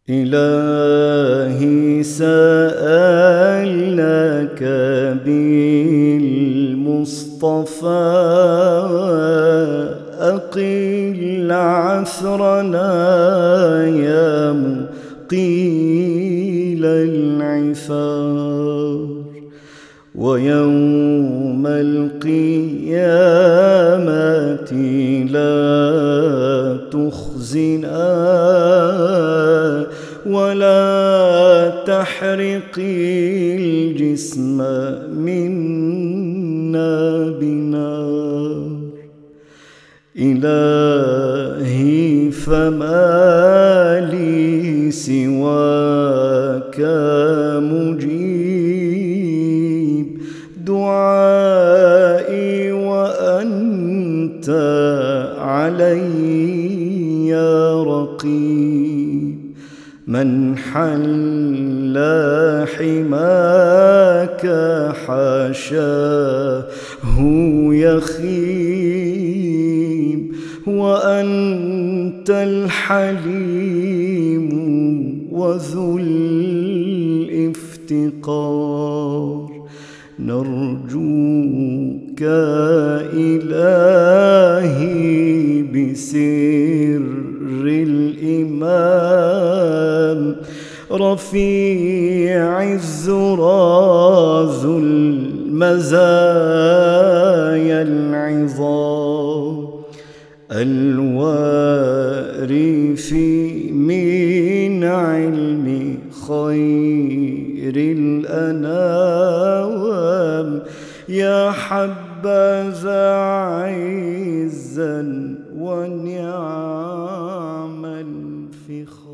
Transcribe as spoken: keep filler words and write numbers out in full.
إلهي سألناك بالمصطفى أقل عثرنا يا مقيل العثار، ويوم القيامة لا تخزنا ولا تحرق الجسم منا بنار. إلهي فما لي سواك مجيب دعائي وأنت علي رقيب. من حل حماك حاشاه يخيب، وأنت الحليم وذو الافتقار. نرجوك إلهي بسر الإمام رفيع الزرى ذو المزايا العظام، الوارث من علم خير الأنام. يا حبذا عزا ونعم الفخار.